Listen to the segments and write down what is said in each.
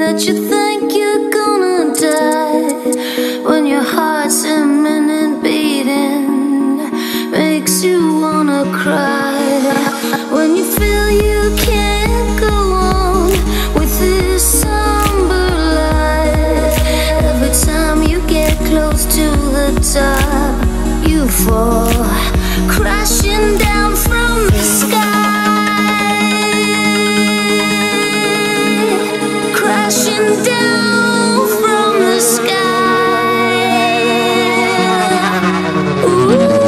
that you think you're gonna die, when your heart's a minute beating, makes you wanna cry, when you feel you can't go on with this somber life. Every time you get close to the top, you fall crashing down from the sky, crashing down from the sky. Ooh.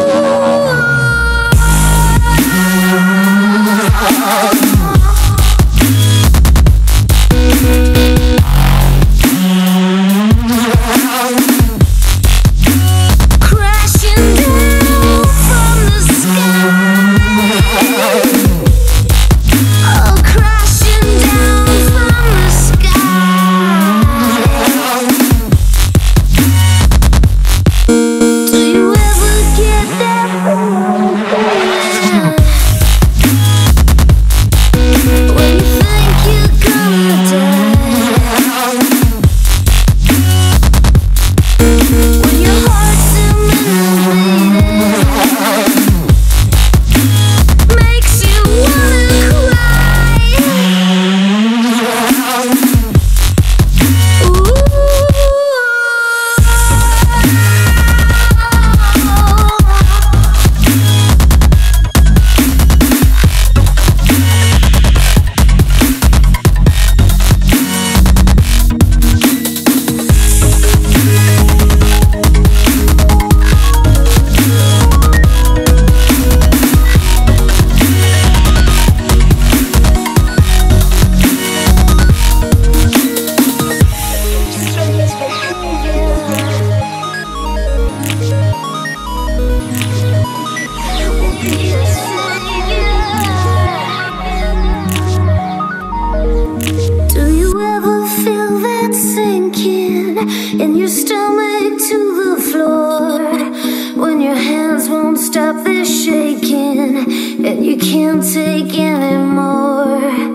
In your stomach to the floor, when your hands won't stop their shaking and you can't take anymore.